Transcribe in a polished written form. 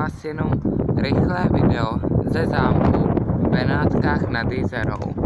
vás jenom rychlé video ze zámku v Benátkách nad Jizerou.